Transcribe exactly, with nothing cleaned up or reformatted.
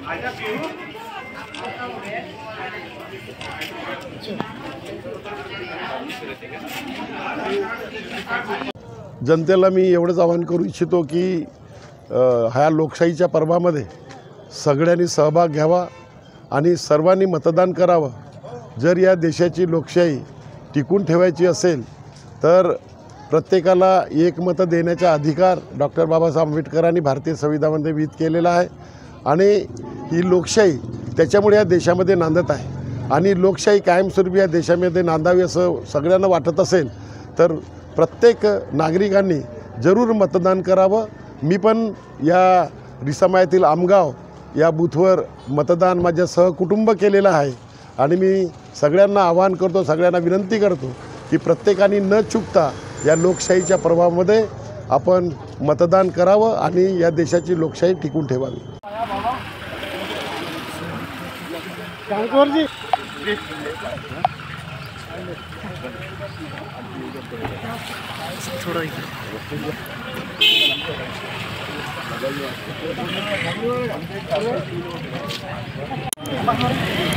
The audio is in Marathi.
जनतेला मी एवढंच आवाहन करू इच्छितो की ह्या लोकशाहीच्या पर्वामध्ये सगळ्यांनी सहभाग घ्यावा आणि सर्वांनी मतदान करावं। जर या देशाची लोकशाही टिकून ठेवायची असेल तर प्रत्येकाला एक मत देण्याचा अधिकार डॉक्टर बाबासाहेब आंबेडकरांनी भारतीय संविधानामध्ये विहित केलेला आहे आणि ही लोकशाही त्याच्यामुळे या देशामध्ये नांदत आहे आणि लोकशाही कायमस्वरूपी या देशामध्ये नांदावी असं सगळ्यांना वाटत असेल तर प्रत्येक नागरिकांनी जरूर मतदान करावं। मी पण या रिसामायातील आमगाव या बूथवर मतदान माझ्या सहकुटुंब केलेलं आहे आणि मी सगळ्यांना आवाहन करतो, सगळ्यांना विनंती करतो की प्रत्येकाने न चुकता या लोकशाहीच्या प्रभावामध्ये आपण मतदान करावं आणि या देशाची लोकशाही टिकून ठेवावी। थोड़ा